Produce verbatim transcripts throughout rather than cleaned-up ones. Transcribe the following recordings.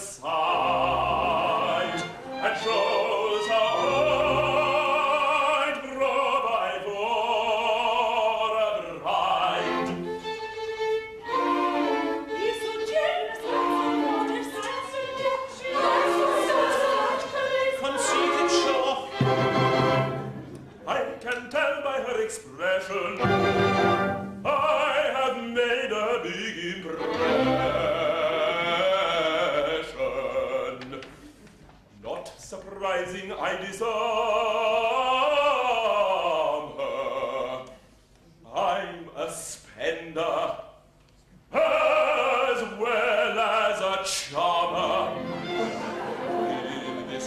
sight, and shows how right provide for a bride. He's so generous, so modest, so seductive, Conceited show. I can tell by her expression I have made a big impression. Not surprising I disarm her. I'm a spender as well as a charmer. In this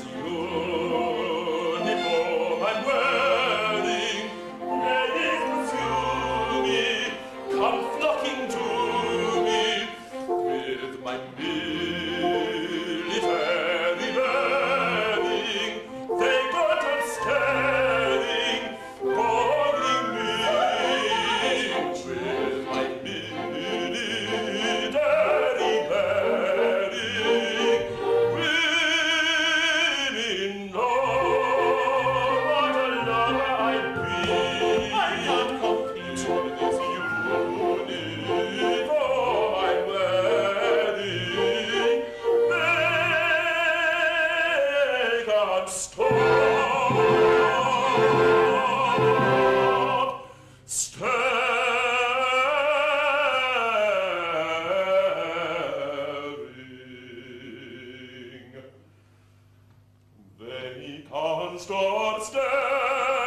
uniform I'm wearing, ladies pursue me, come flocking to me with my military bearing. They got up staring, boring me with my military bearing. Women know what a lover I'd be. I can't compete with this uniform I'm wearing. They can't stop staring. They can't stop staring.